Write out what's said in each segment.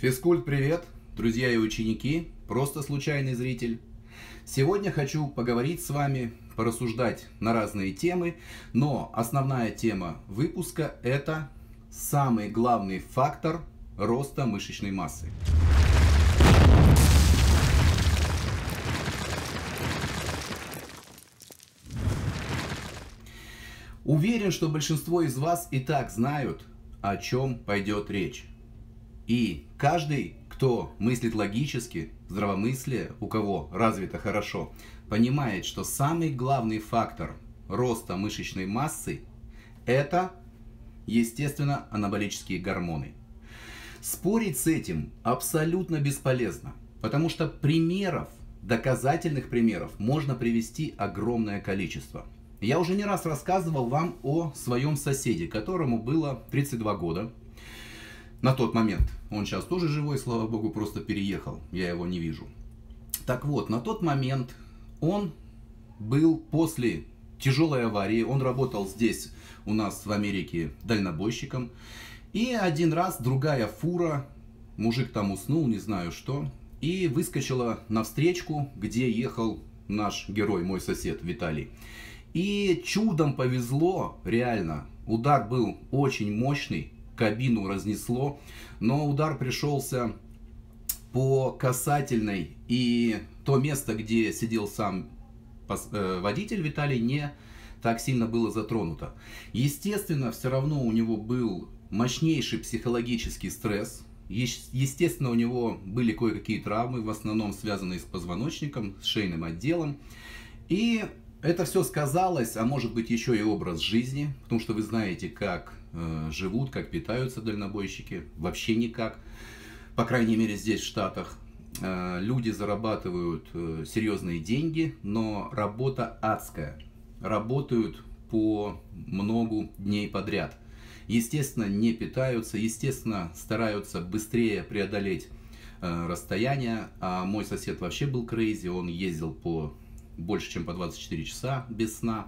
Физкульт, привет, друзья и ученики, просто случайный зритель. Сегодня хочу поговорить с вами, порассуждать на разные темы, но основная тема выпуска – это самый главный фактор роста мышечной массы. Уверен, что большинство из вас и так знают, о чем пойдет речь. И каждый, кто мыслит логически, здравомыслие, у кого развито хорошо, понимает, что самый главный фактор роста мышечной массы – это, естественно, анаболические гормоны. Спорить с этим абсолютно бесполезно, потому что примеров, доказательных примеров можно привести огромное количество. Я уже не раз рассказывал вам о своем соседе, которому было 32 года. На тот момент. Он сейчас тоже живой, слава богу, просто переехал. Я его не вижу. Так вот, на тот момент он был после тяжелой аварии. Он работал здесь у нас в Америке дальнобойщиком. И один раз другая фура, мужик там уснул, не знаю что, и выскочила навстречку, где ехал наш герой, мой сосед Виталий. И чудом повезло, реально. Удар был очень мощный. Кабину разнесло, но удар пришелся по касательной, и то место, где сидел сам водитель Виталий, не так сильно было затронуто. Естественно, все равно у него был мощнейший психологический стресс, естественно, у него были кое-какие травмы, в основном связанные с позвоночником, с шейным отделом, и это все сказалось, а может быть еще и образ жизни, потому что вы знаете, как живут, как питаются дальнобойщики, вообще никак, по крайней мере здесь в Штатах. Люди зарабатывают серьезные деньги, но работа адская, работают по много дней подряд. Естественно, не питаются, естественно, стараются быстрее преодолеть расстояние, а мой сосед вообще был крейзи, он ездил по больше, чем по 24 часа без сна.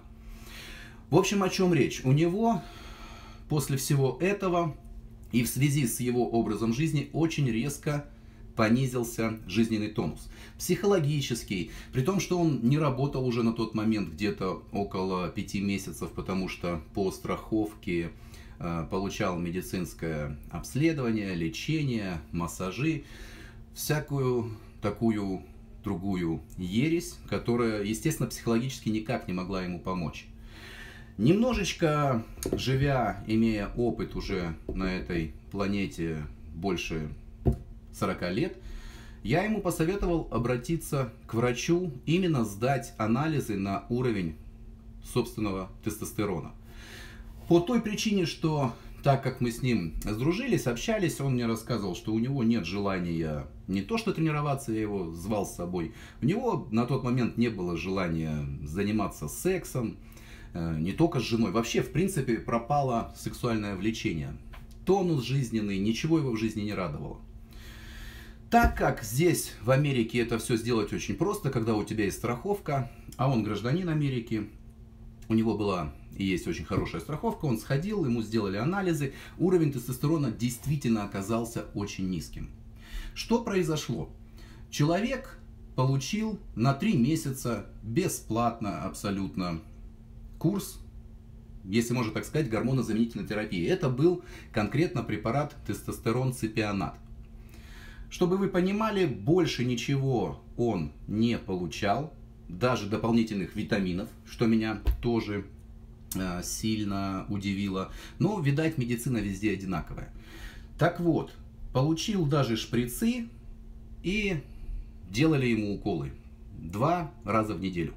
В общем, о чем речь? У него после всего этого и в связи с его образом жизни очень резко понизился жизненный тонус. Психологический, при том, что он не работал уже на тот момент где-то около 5 месяцев, потому что по страховке получал медицинское обследование, лечение, массажи, всякую такую другую ересь, которая, естественно, психологически никак не могла ему помочь. Немножечко живя, имея опыт уже на этой планете больше 40 лет, я ему посоветовал обратиться к врачу, именно сдать анализы на уровень собственного тестостерона. По той причине, что так как мы с ним сдружились, общались, он мне рассказывал, что у него нет желания не то что тренироваться, я его звал с собой, у него на тот момент не было желания заниматься сексом, не только с женой, вообще в принципе пропало сексуальное влечение. Тонус жизненный, ничего его в жизни не радовало. Так как здесь в Америке это все сделать очень просто, когда у тебя есть страховка, а он гражданин Америки, у него была и есть очень хорошая страховка, он сходил, ему сделали анализы, уровень тестостерона действительно оказался очень низким. Что произошло? Человек получил на 3 месяца бесплатно абсолютно курс, если можно так сказать, гормонозаменительной терапии. Это был конкретно препарат тестостерон-ципионат. Чтобы вы понимали, больше ничего он не получал, даже дополнительных витаминов, что меня тоже сильно удивило. Но, видать, медицина везде одинаковая. Так вот, получил даже шприцы и делали ему уколы 2 раза в неделю.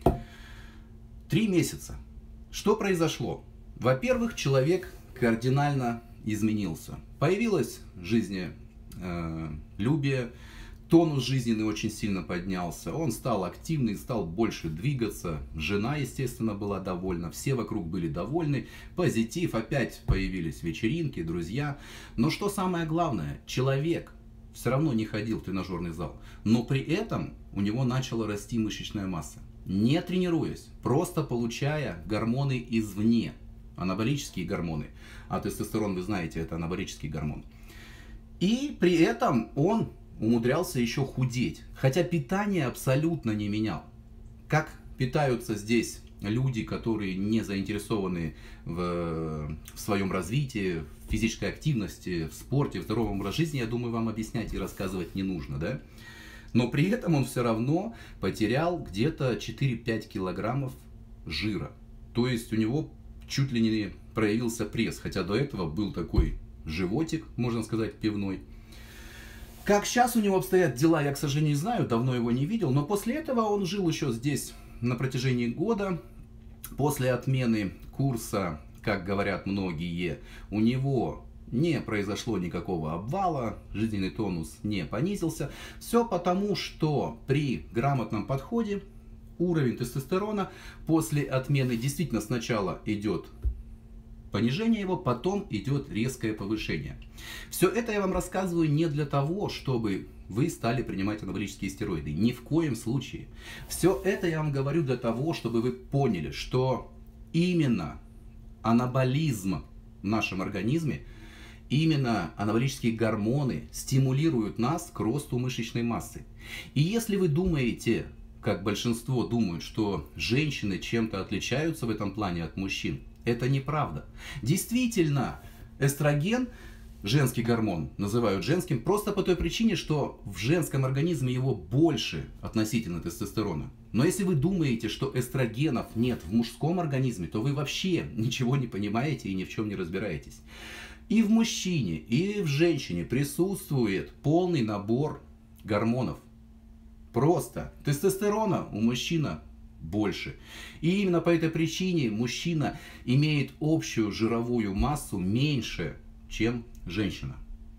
3 месяца. Что произошло? Во-первых, человек кардинально изменился. Появилось жизнелюбие, тонус жизненный очень сильно поднялся, он стал активный, стал больше двигаться, жена, естественно, была довольна, все вокруг были довольны, позитив, опять появились вечеринки, друзья. Но что самое главное, человек все равно не ходил в тренажерный зал, но при этом у него начала расти мышечная масса. Не тренируясь, просто получая гормоны извне, анаболические гормоны, а тестостерон, вы знаете, это анаболический гормон. И при этом он умудрялся еще худеть, хотя питание абсолютно не менял. Как питаются здесь люди, которые не заинтересованы в своем развитии, в физической активности, в спорте, в здоровом образе жизни, я думаю, вам объяснять и рассказывать не нужно, да? Но при этом он все равно потерял где-то 4-5 килограммов жира. То есть у него чуть ли не проявился пресс, хотя до этого был такой животик, можно сказать, пивной. Как сейчас у него обстоят дела, я, к сожалению, не знаю, давно его не видел, но после этого он жил еще здесь на протяжении года. После отмены курса, как говорят многие, у него не произошло никакого обвала, жизненный тонус не понизился. Все потому, что при грамотном подходе уровень тестостерона после отмены действительно сначала идет понижение его, потом идет резкое повышение. Все это я вам рассказываю не для того, чтобы вы стали принимать анаболические стероиды. Ни в коем случае. Все это я вам говорю для того, чтобы вы поняли, что именно анаболизм в нашем организме, именно анаболические гормоны стимулируют нас к росту мышечной массы. И если вы думаете, как большинство думают, что женщины чем-то отличаются в этом плане от мужчин, это неправда. Действительно, эстроген, женский гормон, называют женским просто по той причине, что в женском организме его больше относительно тестостерона. Но если вы думаете, что эстрогенов нет в мужском организме, то вы вообще ничего не понимаете и ни в чем не разбираетесь. И в мужчине, и в женщине присутствует полный набор гормонов. Просто тестостерона у мужчины больше. И именно по этой причине мужчина имеет общую жировую массу меньше, чем женщина.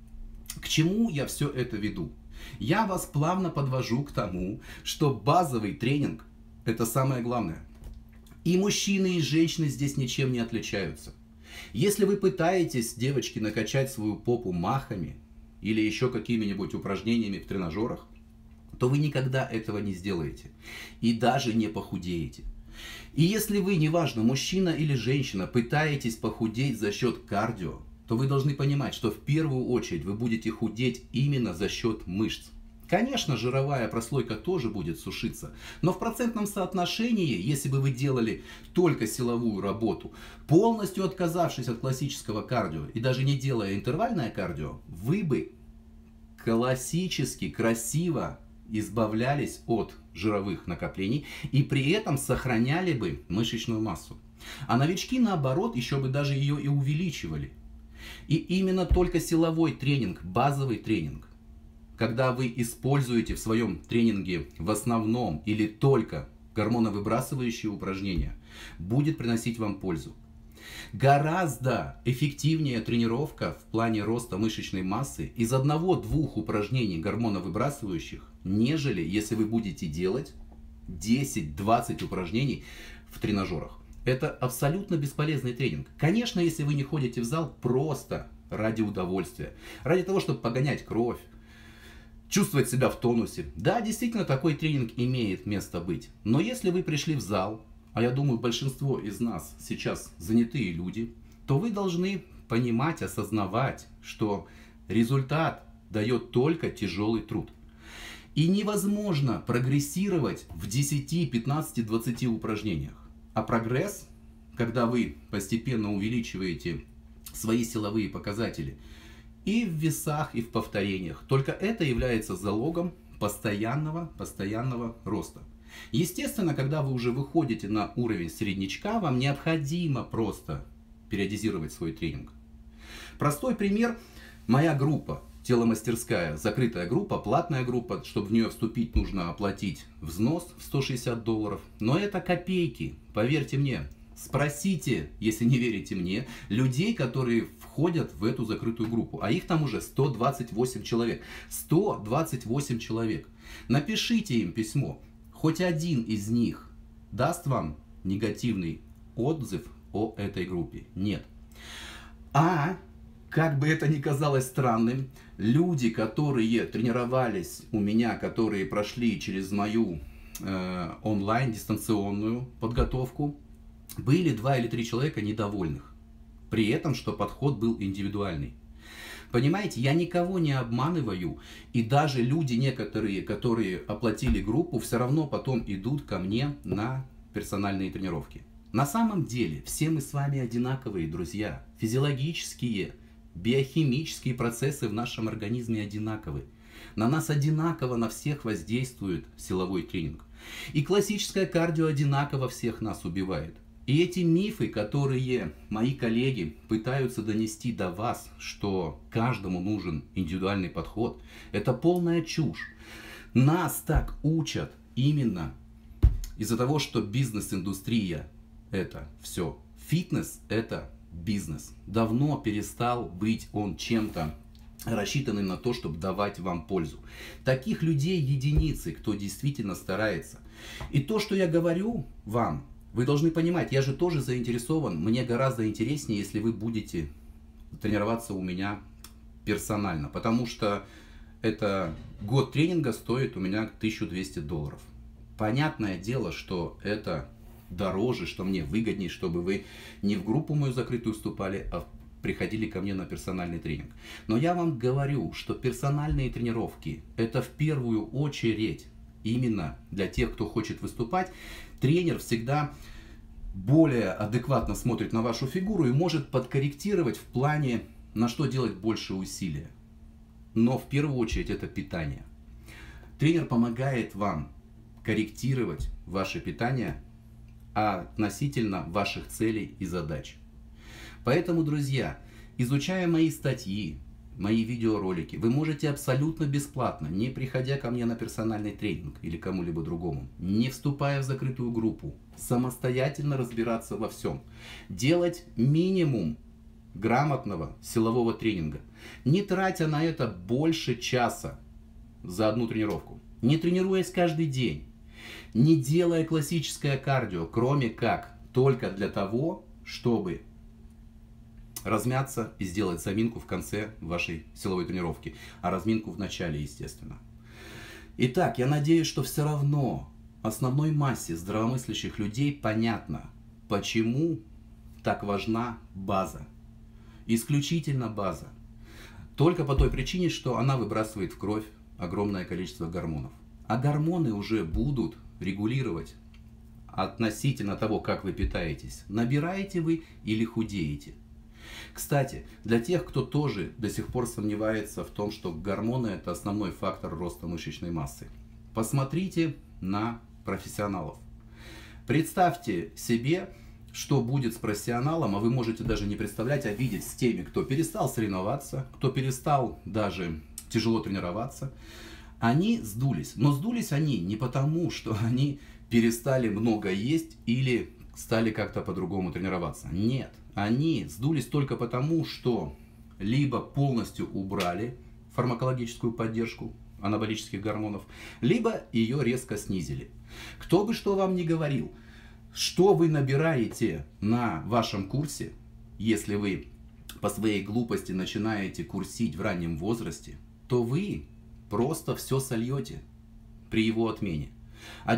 К чему я все это веду? Я вас плавно подвожу к тому, что базовый тренинг – это самое главное. И мужчины, и женщины здесь ничем не отличаются. Если вы пытаетесь, девочки, накачать свою попу махами или еще какими-нибудь упражнениями в тренажерах, то вы никогда этого не сделаете и даже не похудеете. И если вы, неважно, мужчина или женщина, пытаетесь похудеть за счет кардио, то вы должны понимать, что в первую очередь вы будете худеть именно за счет мышц. Конечно, жировая прослойка тоже будет сушиться, но в процентном соотношении, если бы вы делали только силовую работу, полностью отказавшись от классического кардио и даже не делая интервальное кардио, вы бы классически, красиво избавлялись от жировых накоплений и при этом сохраняли бы мышечную массу. А новички, наоборот, еще бы даже ее и увеличивали. И именно только силовой тренинг, базовый тренинг, когда вы используете в своем тренинге в основном или только гормоновыбрасывающие упражнения, будет приносить вам пользу. Гораздо эффективнее тренировка в плане роста мышечной массы из 1-2 упражнений гормоновыбрасывающих, нежели если вы будете делать 10-20 упражнений в тренажерах. Это абсолютно бесполезный тренинг. Конечно, если вы не ходите в зал просто ради удовольствия, ради того, чтобы погонять кровь, чувствовать себя в тонусе. Да, действительно, такой тренинг имеет место быть. Но если вы пришли в зал, а я думаю, большинство из нас сейчас занятые люди, то вы должны понимать, осознавать, что результат дает только тяжелый труд. И невозможно прогрессировать в 10, 15, 20 упражнениях. А прогресс, когда вы постепенно увеличиваете свои силовые показатели и в весах, и в повторениях, только это является залогом постоянного роста. Естественно, когда вы уже выходите на уровень среднячка, вам необходимо просто периодизировать свой тренинг. Простой пример. Моя группа, теломастерская, закрытая группа, платная группа, чтобы в нее вступить, нужно оплатить взнос в $160. Но это копейки, поверьте мне. Спросите, если не верите мне, людей, которые входят в эту закрытую группу. А их там уже 128 человек. 128 человек. Напишите им письмо. Хоть один из них даст вам негативный отзыв о этой группе? Нет. А, как бы это ни казалось странным, люди, которые тренировались у меня, которые прошли через мою онлайн дистанционную подготовку, были 2 или 3 человека недовольных. При этом, что подход был индивидуальный. Понимаете, я никого не обманываю, и даже люди некоторые, которые оплатили группу, все равно потом идут ко мне на персональные тренировки. На самом деле, все мы с вами одинаковые, друзья. Физиологические, биохимические процессы в нашем организме одинаковы. На нас одинаково на всех воздействует силовой тренинг. И классическое кардио одинаково всех нас убивает. И эти мифы, которые мои коллеги пытаются донести до вас, что каждому нужен индивидуальный подход, это полная чушь. Нас так учат именно из-за того, что бизнес-индустрия это все. Фитнес это бизнес. Давно перестал быть он чем-то рассчитанным на то, чтобы давать вам пользу. Таких людей единицы, кто действительно старается. И то, что я говорю вам, вы должны понимать, я же тоже заинтересован, мне гораздо интереснее, если вы будете тренироваться у меня персонально, потому что это год тренинга стоит у меня $1200. Понятное дело, что это дороже, что мне выгоднее, чтобы вы не в группу мою закрытую вступали, а приходили ко мне на персональный тренинг. Но я вам говорю, что персональные тренировки это в первую очередь именно для тех, кто хочет выступать. Тренер всегда более адекватно смотрит на вашу фигуру и может подкорректировать в плане, на что делать больше усилия. Но в первую очередь это питание. Тренер помогает вам корректировать ваше питание относительно ваших целей и задач. Поэтому, друзья, изучая мои статьи, мои видеоролики, вы можете абсолютно бесплатно, не приходя ко мне на персональный тренинг или кому-либо другому, не вступая в закрытую группу, самостоятельно разбираться во всем, делать минимум грамотного силового тренинга, не тратя на это больше часа за одну тренировку, не тренируясь каждый день, не делая классическое кардио, кроме как только для того, чтобы размяться и сделать заминку в конце вашей силовой тренировки, а разминку в начале, естественно. Итак, я надеюсь, что все равно основной массе здравомыслящих людей понятно, почему так важна база. Исключительно база. Только по той причине, что она выбрасывает в кровь огромное количество гормонов. А гормоны уже будут регулировать относительно того, как вы питаетесь. Набираете вы или худеете. Кстати, для тех, кто тоже до сих пор сомневается в том, что гормоны это основной фактор роста мышечной массы, посмотрите на профессионалов. Представьте себе, что будет с профессионалом, а вы можете даже не представлять, а видеть с теми, кто перестал соревноваться, кто перестал даже тяжело тренироваться. Они сдулись. Но сдулись они не потому, что они перестали много есть или стали как-то по-другому тренироваться. Нет. Они сдулись только потому, что либо полностью убрали фармакологическую поддержку анаболических гормонов, либо ее резко снизили. Кто бы что вам ни говорил, что вы набираете на вашем курсе, если вы по своей глупости начинаете курсить в раннем возрасте, то вы просто все сольете при его отмене. А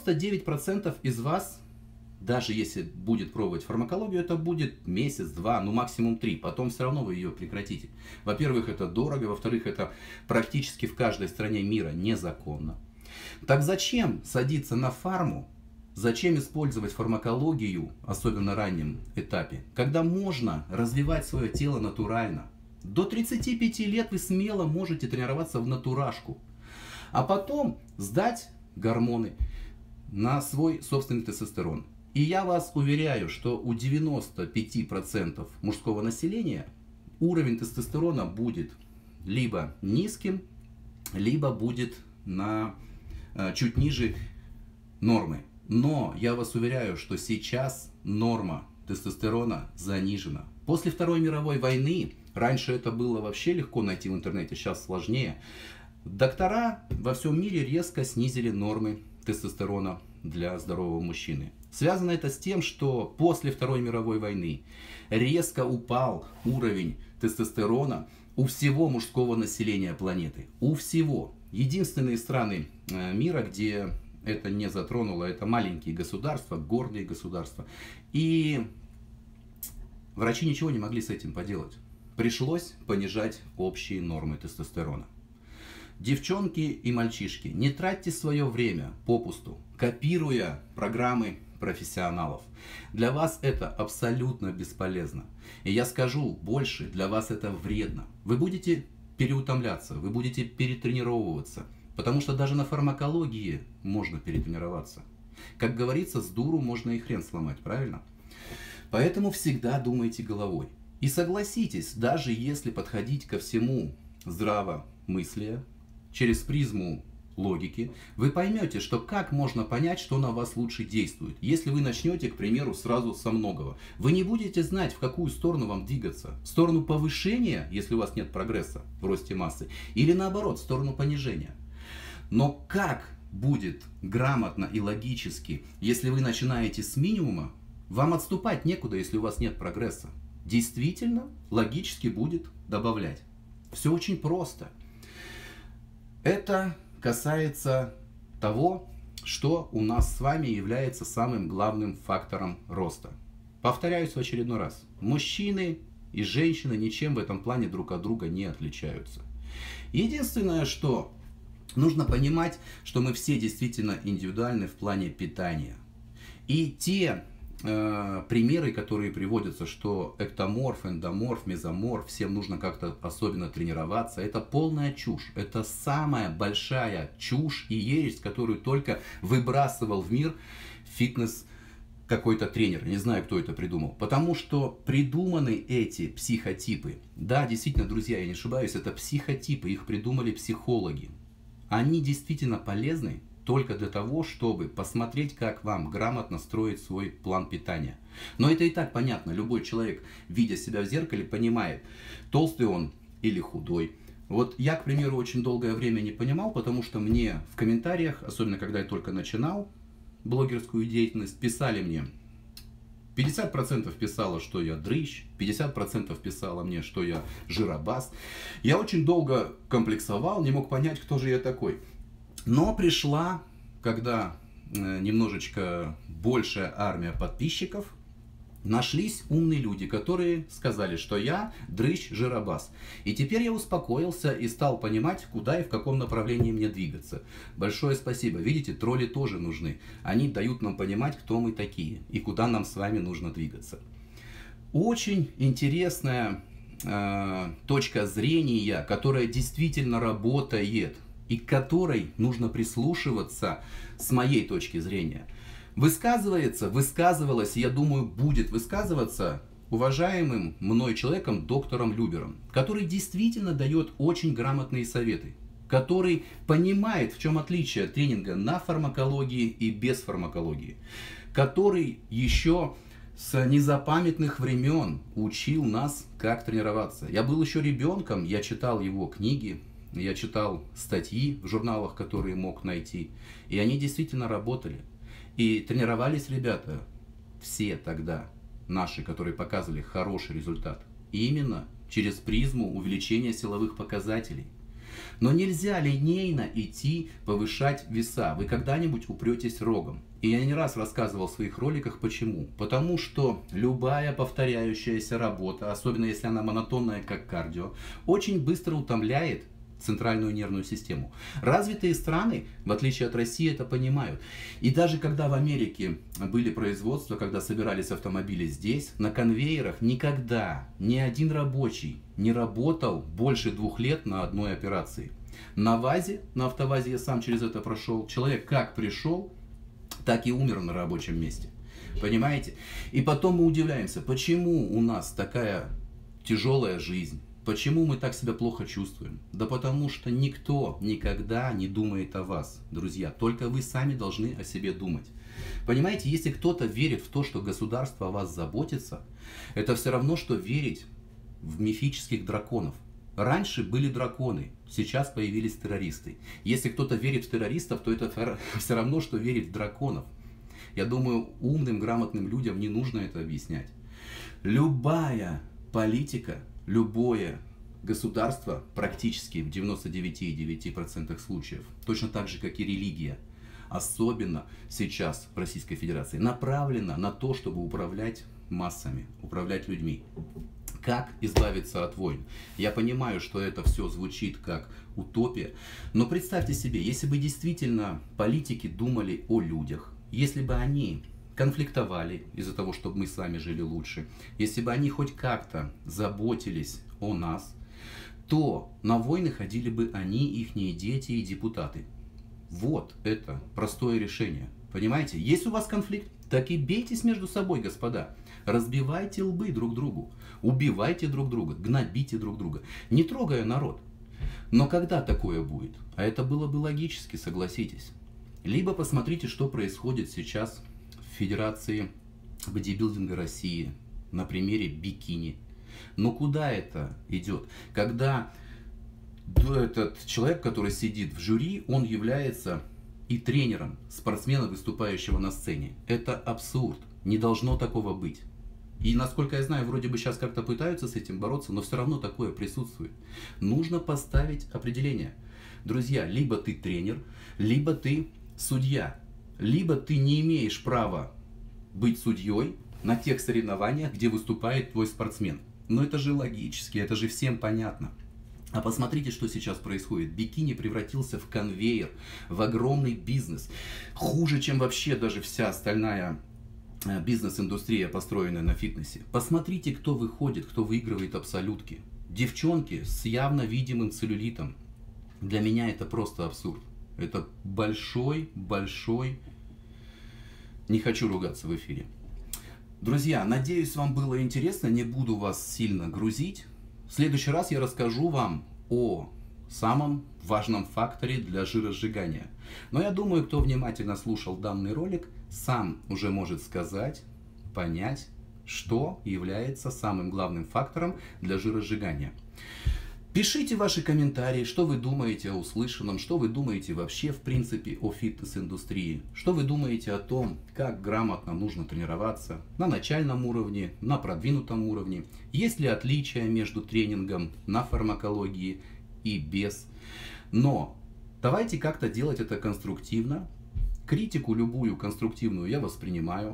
99% из вас, даже если будет пробовать фармакологию, это будет месяц, два, ну максимум 3. Потом все равно вы ее прекратите. Во-первых, это дорого. Во-вторых, это практически в каждой стране мира незаконно. Так зачем садиться на фарму? Зачем использовать фармакологию, особенно на раннем этапе, когда можно развивать свое тело натурально? До 35 лет вы смело можете тренироваться в натурашку. А потом сдать гормоны на свой собственный тестостерон. И я вас уверяю, что у 95% мужского населения уровень тестостерона будет либо низким, либо будет чуть ниже нормы. Но я вас уверяю, что сейчас норма тестостерона занижена. После Второй мировой войны, раньше это было вообще легко найти в интернете, сейчас сложнее, доктора во всем мире резко снизили нормы тестостерона для здорового мужчины. Связано это с тем, что после Второй мировой войны резко упал уровень тестостерона у всего мужского населения планеты. У всего. Единственные страны мира, где это не затронуло, это маленькие государства, гордые государства. И врачи ничего не могли с этим поделать. пришлось понижать общие нормы тестостерона. Девчонки и мальчишки, не тратьте свое время попусту, копируя программы профессионалов. Для вас это абсолютно бесполезно. И я скажу больше, для вас это вредно. Вы будете переутомляться, вы будете перетренировываться, потому что даже на фармакологии можно перетренироваться. Как говорится, с дуру можно и хрен сломать, правильно? Поэтому всегда думайте головой. И согласитесь, даже если подходить ко всему здравомыслия, через призму логики, вы поймете, что как можно понять, что на вас лучше действует. Если вы начнете, к примеру, сразу со многого, вы не будете знать, в какую сторону вам двигаться. В сторону повышения, если у вас нет прогресса в росте массы, или наоборот, в сторону понижения. Но как будет грамотно и логически, если вы начинаете с минимума, вам отступать некуда, если у вас нет прогресса. Действительно, логически будет добавлять. Все очень просто. Это касается того, что у нас с вами является самым главным фактором роста. Повторяюсь в очередной раз. Мужчины и женщины ничем в этом плане друг от друга не отличаются. Единственное, что нужно понимать, что мы все действительно индивидуальны в плане питания. И те примеры, которые приводятся, что эктоморф, эндоморф, мезоморф, всем нужно как-то особенно тренироваться, это полная чушь. Это самая большая чушь и ересь, которую только выбрасывал в мир фитнес какой-то тренер. Не знаю, кто это придумал. Потому что придуманы эти психотипы. Да, действительно, друзья, я не ошибаюсь, это психотипы, их придумали психологи. Они действительно полезны только для того, чтобы посмотреть, как вам грамотно строить свой план питания. Но это и так понятно. Любой человек, видя себя в зеркале, понимает, толстый он или худой. Вот я, к примеру, очень долгое время не понимал, потому что мне в комментариях, особенно когда я только начинал блогерскую деятельность, писали мне, 50% писало, что я дрыщ, 50% писало мне, что я жиробас. Я очень долго комплексовал, не мог понять, кто же я такой. Но пришла, когда немножечко большая армия подписчиков, нашлись умные люди, которые сказали, что я дрыщ, жиробас. И теперь я успокоился и стал понимать, куда и в каком направлении мне двигаться. Большое спасибо. Видите, тролли тоже нужны. Они дают нам понимать, кто мы такие и куда нам с вами нужно двигаться. Очень интересная точка зрения, которая действительно работает и к которой нужно прислушиваться с моей точки зрения. Высказывалась, я думаю, будет высказываться уважаемым мной человеком, доктором Любером, который действительно дает очень грамотные советы, который понимает, в чем отличие тренинга на фармакологии и без фармакологии, который еще с незапамятных времен учил нас, как тренироваться. Я был еще ребенком, я читал его книги, я читал статьи в журналах, которые мог найти, и они действительно работали. И тренировались ребята все тогда, наши, которые показывали хороший результат, именно через призму увеличения силовых показателей. Но нельзя линейно идти повышать веса, вы когда-нибудь упретесь рогом. И я не раз рассказывал в своих роликах почему. Потому что любая повторяющаяся работа, особенно если она монотонная, как кардио, очень быстро утомляет центральную нервную систему. Развитые страны, в отличие от России, это понимают. И даже когда в Америке были производства, когда собирались автомобили здесь, на конвейерах никогда ни один рабочий не работал больше 2 лет на одной операции. На ВАЗе, на автовазе я сам через это прошел, человек как пришел, так и умер на рабочем месте. Понимаете? И потом мы удивляемся, почему у нас такая тяжелая жизнь. Почему мы так себя плохо чувствуем? Да потому что никто никогда не думает о вас, друзья. Только вы сами должны о себе думать. Понимаете, если кто-то верит в то, что государство о вас заботится, это все равно, что верить в мифических драконов. Раньше были драконы, сейчас появились террористы. Если кто-то верит в террористов, то это все равно, что верить в драконов. Я думаю, умным, грамотным людям не нужно это объяснять. Любая политика, любое государство, практически в 99,9% случаев, точно так же, как и религия, особенно сейчас в Российской Федерации, направлена на то, чтобы управлять массами, управлять людьми. Как избавиться от войн? Я понимаю, что это все звучит как утопия, но представьте себе, если бы действительно политики думали о людях, если бы они конфликтовали из-за того, чтобы мы сами жили лучше, если бы они хоть как-то заботились о нас, то на войны ходили бы они, ихние дети и депутаты. Вот это простое решение. Понимаете? Есть у вас конфликт? Так и бейтесь между собой, господа. Разбивайте лбы друг другу. Убивайте друг друга. Гнобите друг друга. Не трогая народ. Но когда такое будет? А это было бы логически, согласитесь. Либо посмотрите, что происходит сейчас в Федерации бодибилдинга России на примере бикини. Но куда это идет? Когда этот человек, который сидит в жюри, он является и тренером спортсмена, выступающего на сцене. Это абсурд. Не должно такого быть. И, насколько я знаю, вроде бы сейчас как-то пытаются с этим бороться, но все равно такое присутствует. Нужно поставить определение. Друзья, либо ты тренер, либо ты судья. Либо ты не имеешь права быть судьей на тех соревнованиях, где выступает твой спортсмен. Но это же логически, это же всем понятно. А посмотрите, что сейчас происходит. Бикини превратился в конвейер, в огромный бизнес. Хуже, чем вообще даже вся остальная бизнес-индустрия, построенная на фитнесе. Посмотрите, кто выходит, кто выигрывает абсолютки. Девчонки с явно видимым целлюлитом. Для меня это просто абсурд. Это большой. Не хочу ругаться в эфире. Друзья, надеюсь, вам было интересно. Не буду вас сильно грузить. В следующий раз я расскажу вам о самом важном факторе для жиросжигания. Но я думаю, кто внимательно слушал данный ролик, сам уже может сказать, понять, что является самым главным фактором для жиросжигания. Пишите ваши комментарии, что вы думаете о услышанном, что вы думаете вообще в принципе о фитнес-индустрии, что вы думаете о том, как грамотно нужно тренироваться на начальном уровне, на продвинутом уровне, есть ли отличия между тренингом на фармакологии и без. Но давайте как-то делать это конструктивно. Критику любую конструктивную я воспринимаю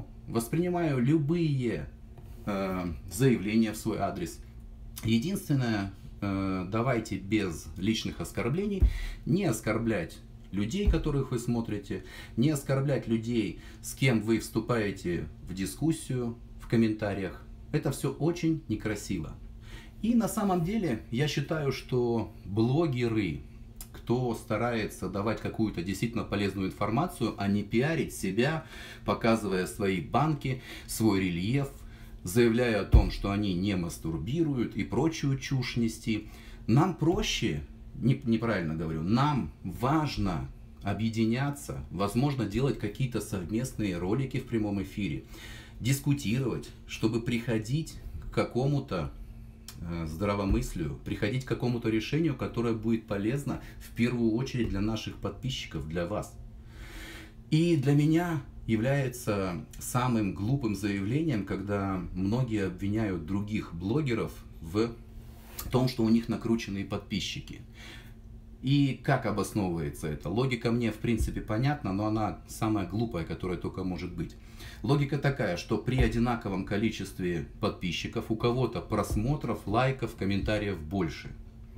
любые заявления в свой адрес. Единственное, давайте без личных оскорблений, не оскорблять людей, которых вы смотрите, не оскорблять людей, с кем вы вступаете в дискуссию в комментариях. Это все очень некрасиво. И на самом деле я считаю, что блогеры, кто старается давать какую-то действительно полезную информацию, а не пиарить себя, показывая свои банки, свой рельеф, заявляя о том, что они не мастурбируют и прочую чушь нести. Нам проще, неправильно говорю, нам важно объединяться, возможно, делать какие-то совместные ролики в прямом эфире, дискутировать, чтобы приходить к какому-то здравомыслию, приходить к какому-то решению, которое будет полезно в первую очередь для наших подписчиков, для вас. И для меня является самым глупым заявлением, когда многие обвиняют других блогеров в том, что у них накрученные подписчики. И как обосновывается это? Логика мне в принципе понятна, но она самая глупая, которая только может быть. Логика такая, что при одинаковом количестве подписчиков у кого-то просмотров, лайков, комментариев больше.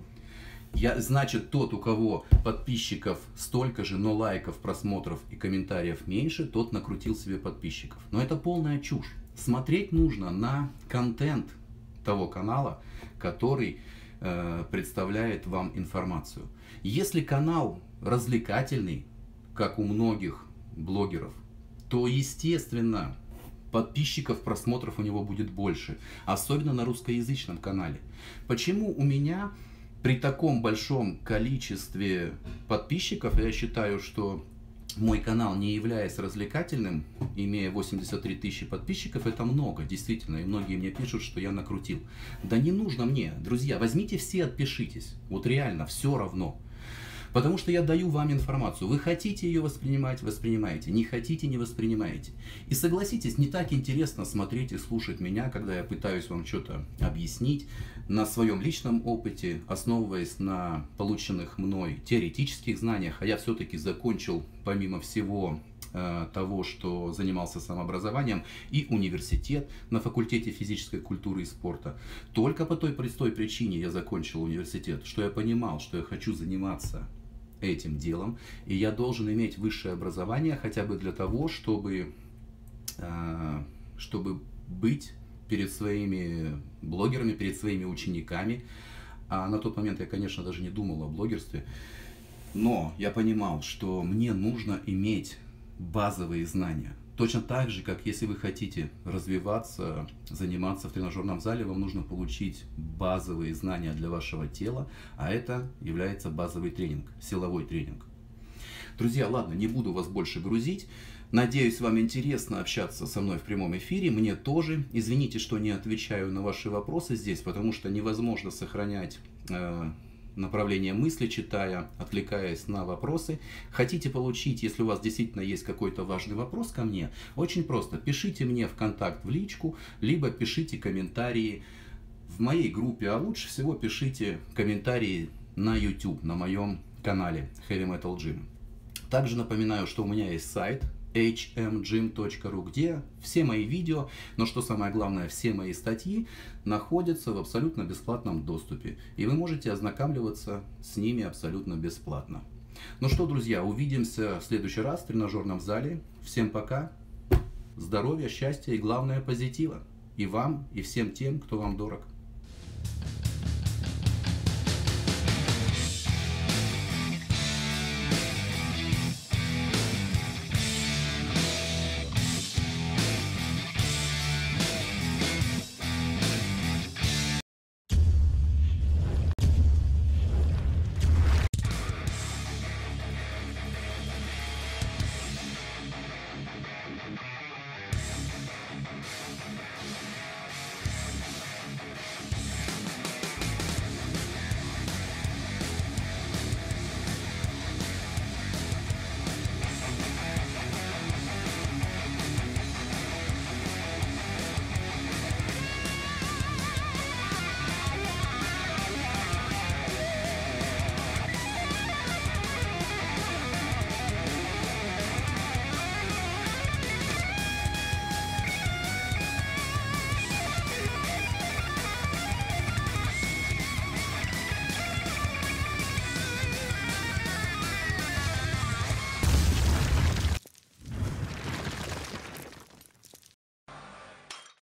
Значит, тот, у кого подписчиков столько же, но лайков, просмотров и комментариев меньше, тот накрутил себе подписчиков. Но это полная чушь. Смотреть нужно на контент того канала, который представляет вам информацию. Если канал развлекательный, как у многих блогеров, то, естественно, подписчиков, просмотров у него будет больше. Особенно на русскоязычном канале. Почему у меня при таком большом количестве подписчиков, я считаю, что мой канал, не являясь развлекательным, имея 83 тысячи подписчиков, это много, действительно, и многие мне пишут, что я накрутил. Да не нужно мне, друзья, возьмите все, отпишитесь, вот реально, все равно. Потому что я даю вам информацию. Вы хотите ее воспринимать, воспринимаете. Не хотите, не воспринимаете. И согласитесь, не так интересно смотреть и слушать меня, когда я пытаюсь вам что-то объяснить на своем личном опыте, основываясь на полученных мной теоретических знаниях. А я все-таки закончил, помимо всего, того, что занимался самообразованием, и университет на факультете физической культуры и спорта. Только по той простой причине я закончил университет, что я понимал, что я хочу заниматься этим делом, и я должен иметь высшее образование хотя бы для того, чтобы быть перед своими блогерами, перед своими учениками. А на тот момент я, конечно, даже не думал о блогерстве, но я понимал, что мне нужно иметь базовые знания. Точно так же, как если вы хотите развиваться, заниматься в тренажерном зале, вам нужно получить базовые знания для вашего тела, а это является базовый тренинг, силовой тренинг. Друзья, ладно, не буду вас больше грузить. Надеюсь, вам интересно общаться со мной в прямом эфире. Мне тоже. Извините, что не отвечаю на ваши вопросы здесь, потому что невозможно сохранять направление мысли, читая, отвлекаясь на вопросы. Хотите получить, если у вас действительно есть какой-то важный вопрос ко мне, очень просто. Пишите мне в контакт в личку, либо пишите комментарии в моей группе, а лучше всего пишите комментарии на YouTube, на моем канале Heavy Metal Gym. Также напоминаю, что у меня есть сайт hmgym.ru, где все мои видео, но что самое главное, все мои статьи находятся в абсолютно бесплатном доступе. И вы можете ознакомливаться с ними абсолютно бесплатно. Ну что, друзья, увидимся в следующий раз в тренажерном зале. Всем пока, здоровья, счастья и главное позитива. И вам, и всем тем, кто вам дорог.